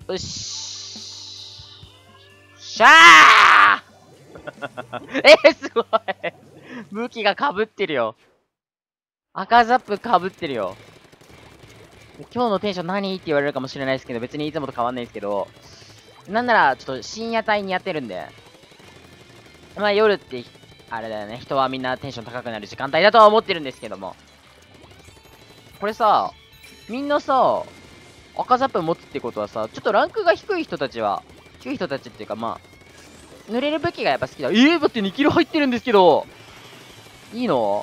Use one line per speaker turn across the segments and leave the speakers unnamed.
よし。しゃーすごい武器が被ってるよ。赤ザップ被ってるよ。今日のテンション何って言われるかもしれないですけど、別にいつもと変わんないですけど、なんなら、ちょっと深夜帯にやってるんで、まあ夜って、あれだよね、人はみんなテンション高くなる時間帯だとは思ってるんですけども。これさ、みんなさ、赤ザップ持つってことはさ、ちょっとランクが低い人たちは、低い人たちっていうかまあ、濡れる武器がやっぱ好きだ。だって2キル入ってるんですけど、いいの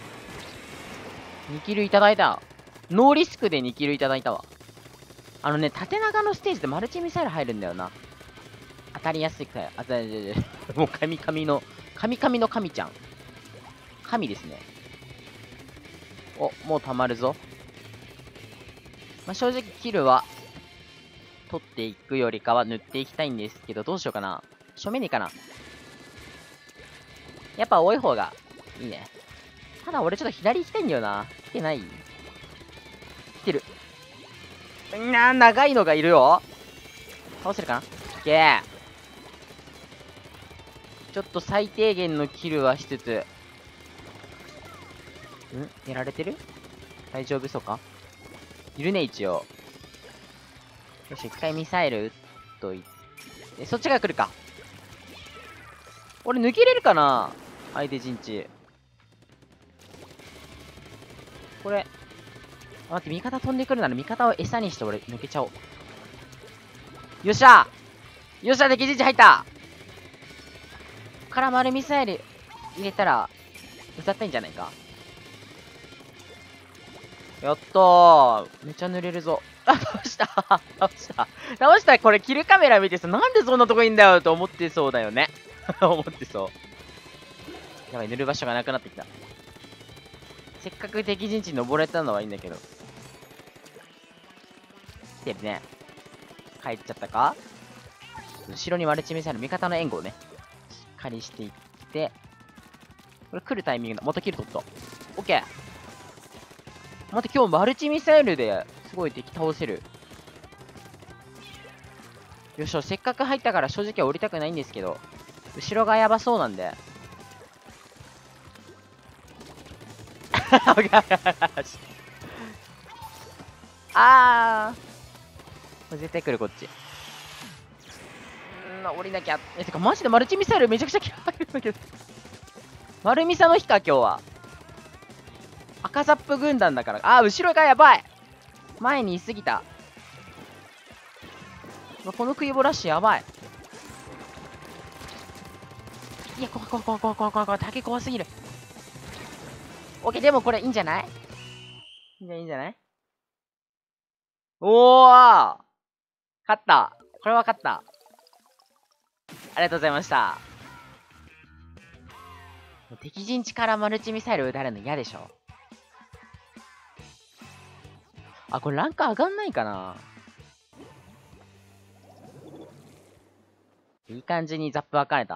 ?2 キルいただいた。ノーリスクで2キルいただいたわ。縦長のステージでマルチミサイル入るんだよな。当たりやすいくらい。もう神々の神ちゃん。神ですね。お、もう溜まるぞ。まあ、正直キルは、取っていくよりかは塗っていきたいんですけど、どうしようかな。正面にかな。やっぱ多い方がいいね。ただ俺ちょっと左行きたいんだよな。来てない？来てる。長いのがいるよ。倒せるかな？いけー。ちょっと最低限のキルはしつつ。やられてる？大丈夫そうか？いるね、一応。よし、一回ミサイル撃っといて。そっちが来るか。俺抜けれるかな？相手陣地。これ。待って、味方飛んでくるなら味方を餌にして俺抜けちゃおう。よっしゃよっしゃ、敵陣地入った。から丸ミサイル入れたら、歌ったんじゃないか。やったー。めっちゃ濡れるぞ。倒したこれキルカメラ見てさ、なんでそんなとこいんだよと思ってそうだよね。思ってそう。やばい、塗る場所がなくなってきた。せっかく敵陣地に登れたのはいいんだけど。来てるね。帰っちゃったか？後ろにマルチミサイル、味方の援護をね、しっかりしていって、これ来るタイミングだ。またキル取った。オッケー。待って、今日マルチミサイルですごい敵倒せる。よっしゃ、せっかく入ったから正直は降りたくないんですけど、後ろがやばそうなんで。あー。これ絶対来る、こっち。降りなきゃ。てか、マジでマルチミサイルめちゃくちゃ嫌いるんだけど。丸ミサの日か、今日は。赤ザップ軍団だから。後ろがやばい。前にいすぎた。この食いボラッシュやばい。いや、怖い。竹怖すぎる。オッケー、でもこれいいんじゃない？いいんじゃない？おー！勝った。これは勝った。ありがとうございました。敵陣地からマルチミサイル撃たれるの嫌でしょ。これランク上がんないかな？いい感じにザップ分かれた。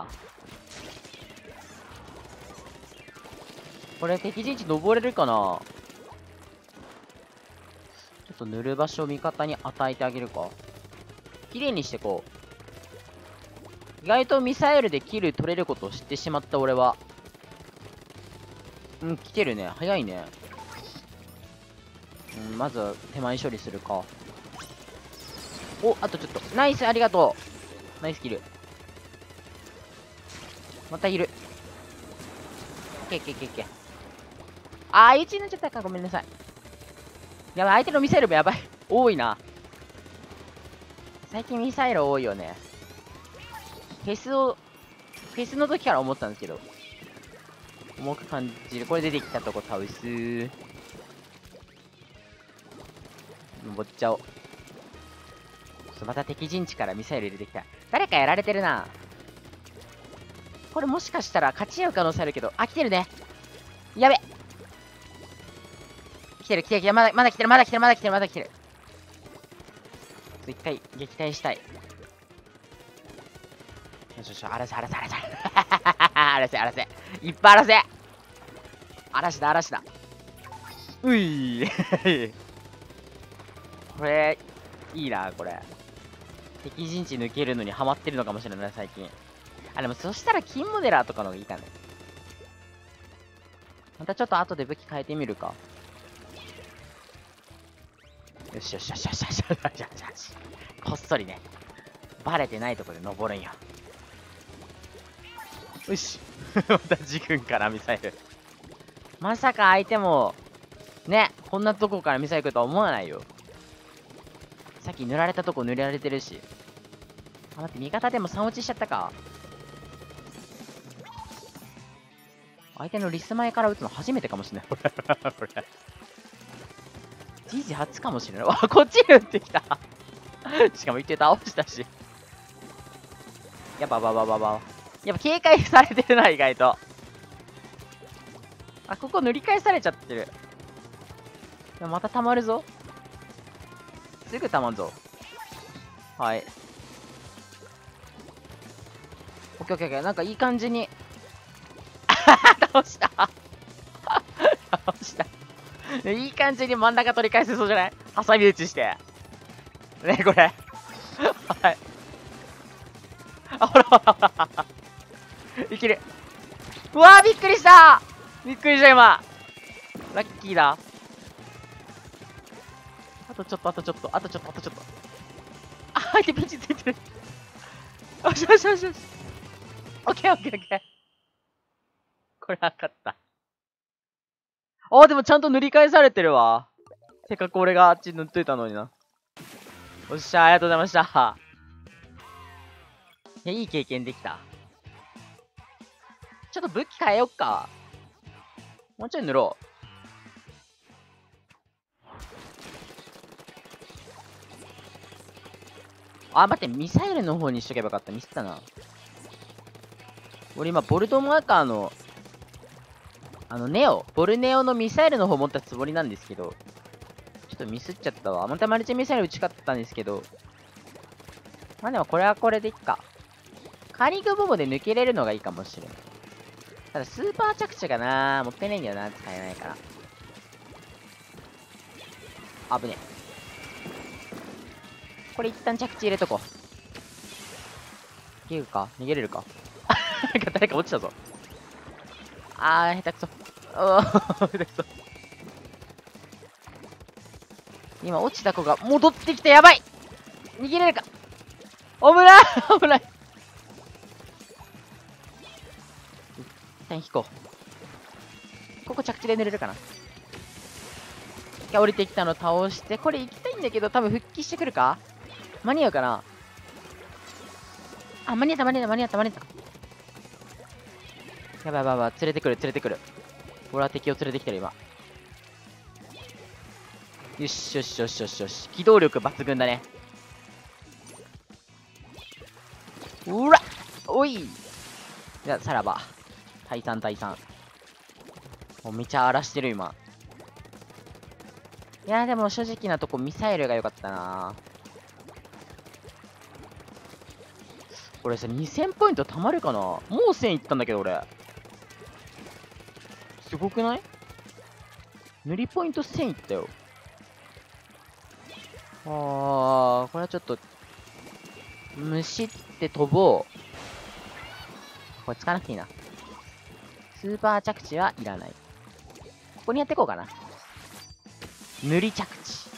これ敵陣地登れるかな？ちょっと塗る場所を味方に与えてあげるか。綺麗にしてこう。意外とミサイルでキル取れることを知ってしまった俺は。来てるね。早いね。まずは手前処理するか。あとちょっと。ナイス、ありがとう。ナイスキル。またいる。オッケー。1になっちゃったか。ごめんなさい。やばい、相手のミサイルもやばい。多いな。最近ミサイル多いよね。フェスの時から思ったんですけど。重く感じる。これ出てきたとこ倒す。登っちゃおう。また敵陣地からミサイル入れてきた。誰かやられてるな。これもしかしたら勝ち合う可能性あるけど。来てるね。やべ。来てる。まだ来てる。一回撃退したい。荒らせ。荒らせ。いっぱい荒らせ。嵐だ。ういこれ、いいな、これ。 敵陣地抜けるのにハマってるのかもしれない、最近。あ、でもそしたら金モデラーとかの方がいいかね。またちょっと後で武器変えてみるか。よしよしよしよしよしよしよしよし。こっそりね。バレてないとこで登るんよ。よし。また自軍からミサイル。まさか相手も、ね、こんなとこからミサイル来るとは思わないよ。さっき塗られたとこ塗られてるし。あ、待って、味方でも3落ちしちゃったか。相手のリス前から撃つの初めてかもしれない。これ。GG 初かもしれない。わ、こっちに撃ってきた。しかも一定倒したし。やっぱやっぱ警戒されてるな、意外と。あ、ここ塗り返されちゃってる。でもまた溜まるぞ。すぐ溜まんぞ。はい。オッケーオッケーオッケー。なんかいい感じに。倒した倒した。いい感じに真ん中取り返せそうじゃない？挟み撃ちして。ね、これ。はい。あ、ほらほらほら。いける。うわー、びっくりしたびっくりした、今。ラッキーだ。あとちょっと、あとちょっと、あとちょっと、あとちょっと。あ、相手ピンチついてる。よしよしよしよし。オッケーオッケーオッケー。これ分かった。あ、でもちゃんと塗り返されてるわ。せっかく俺があっち塗っといたのにな。おっしゃ、ありがとうございました。いや、いい経験できた。ちょっと武器変えよっか。もうちょい塗ろう。あ、待って、ミサイルの方にしとけばよかった。ミスったな。俺今、ボルトマーカーの、ボルネオのミサイルの方持ったつもりなんですけど、ちょっとミスっちゃったわ。またマルチミサイル打ち勝ったんですけど、まあでもこれはこれでいっか。カーリングボボで抜けれるのがいいかもしれない。ただスーパー着地がなもったいないんだよな、使えないから。危ねえ。これ一旦着地入れとこう。逃げるか逃げれるかなんか誰か落ちたぞ。あー、下手くそ。下手くそ。今落ちた子が戻ってきてやばい。逃げれるか。危ない危ない。一旦引こう。ここ着地で塗れるかな。一回降りてきたの倒して、これ行きたいんだけど、多分復帰してくるか。間に合うかな。あ、間に合った間に合った間に合った間に合った。やばいやばいやばい、連れてくる連れてくる。俺は敵を連れてきてる今。よしよしよしよしよし。機動力抜群だね。うらおい。じゃあさらば退散退散。もうめちゃ荒らしてる今。いやーでも正直なとこミサイルが良かったな。これさ2000ポイント貯まるかな。もう1000いったんだけど俺。すごくない？塗りポイント1000いったよ。これはちょっと虫って飛ぼう。これ使わなくていいな。スーパー着地はいらない。ここにやっていこうかな。塗り着地。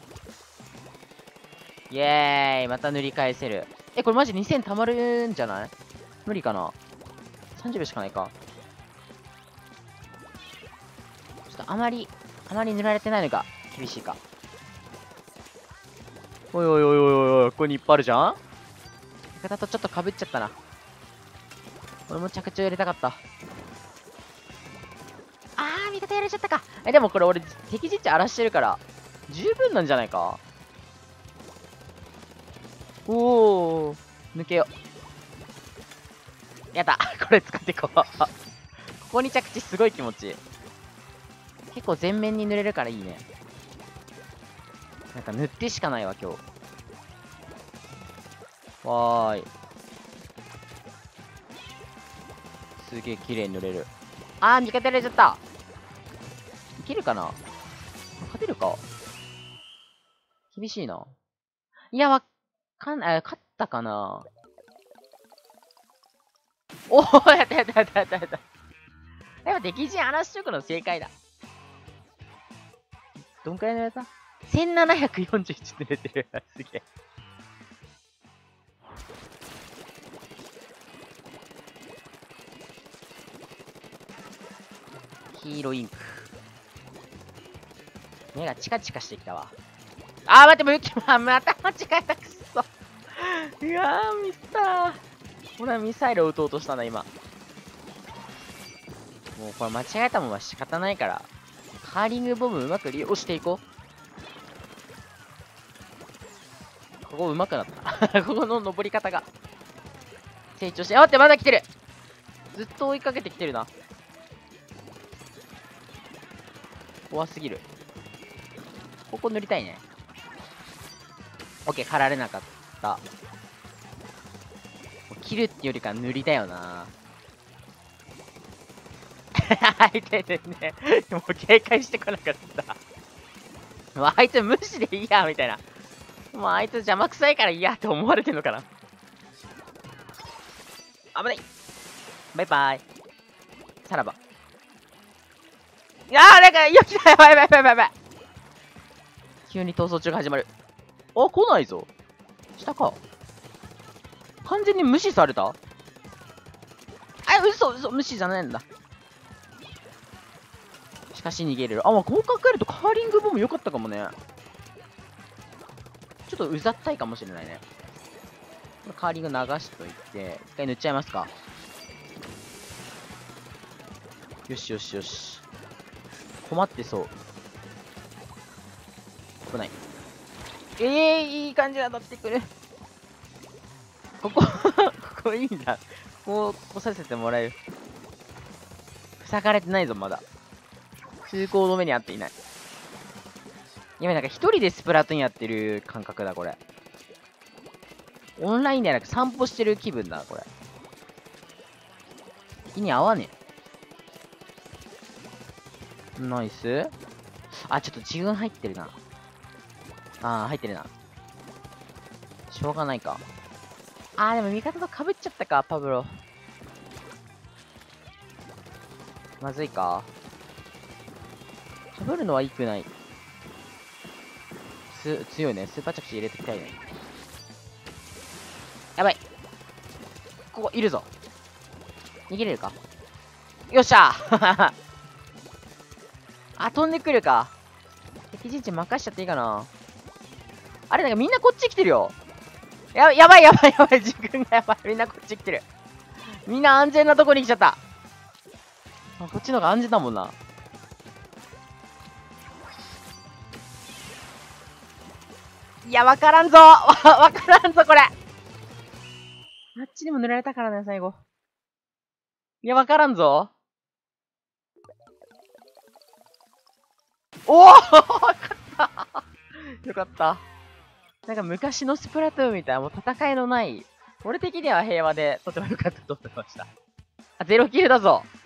イエーイ、また塗り返せる。これマジ2000溜まるんじゃない？無理かな。30秒しかないか。ちょっとあまり塗られてないのが厳しいか。おいおいおいおいおい、ここにいっぱいあるじゃん。味方とちょっと被っちゃったな。俺も着地を入れたかった。味方やられちゃったか。でもこれ俺敵陣地荒らしてるから十分なんじゃないか。おお、抜けよ。やったこれ使っていこうここに着地すごい気持ちいい。結構全面に塗れるからいいね。なんか塗ってしかないわ今日。わーい、すげえ綺麗に塗れる。味方やられちゃった。いけるかな。勝てるか。厳しいな。いや、勝勝ったかな。おお、やったやったやったやったやった。やっぱ敵陣荒らしとくの正解だ。どんくらいのやった ?1741 って出てる。すげえ。ヒーローインク。目がチカチカしてきたわ。あー、待って、また間違えた、くっそ。いやー、ミスったー。俺はミサイルを撃とうとしたな、今。もうこれ間違えたもんは仕方ないから、カーリングボムうまく利用していこう。ここうまくなった。ここの登り方が。成長して、あ、待って、まだ来てる。ずっと追いかけてきてるな。怖すぎる。ここ塗りたいね。オッケー、狩られなかった。切るってよりか塗りだよな。あいててね。もう警戒してこなかった。もうあいつ無視でいいや、みたいな。もうあいつ邪魔くさいからいいやって思われてんのかな。危ない。バイバイ。さらば。いやー、なんか、よきだ、やばいやばいやばいやばい。急に逃走中が始まる。あ、来ないぞ。下か。完全に無視された。あ、嘘、無視じゃないんだ。しかし逃げれる。あ、まあ、こう考えるとカーリングボム良かったかもね。ちょっとうざったいかもしれないね。カーリング流しといて、一回塗っちゃいますか。よしよしよし。困ってそう。危ない。いい感じで当たってくる。ここいいんだ。ここ来させてもらえる。塞がれてないぞ、まだ。通行止めにあっていない。今なんか一人でスプラトゥーンやってる感覚だ、これ。オンラインではなく散歩してる気分だ、これ。意に合わねえ。ナイス。あ、ちょっと自分入ってるな。入ってるな。しょうがないか。でも味方と被っちゃったか、パブロ。まずいか。被るのはいいくない。強いね。スーパー着地入れていきたいね。やばい。ここ、いるぞ。逃げれるか。よっしゃー飛んでくるか。敵陣地任しちゃっていいかな。あれ、なんかみんなこっち来てるよ。やばい。自分がやばい。みんなこっち来てる。みんな安全なとこに来ちゃった。こっちの方が安全だもんな。いや、わからんぞわからんぞ、これ。あっちにも塗られたからね、最後。いや、わからんぞ。おおよかったよかった。なんか昔のスプラトゥーンみたいな、もう戦いのない、俺的には平和でとても良かったと思いました。ゼロキルだぞ。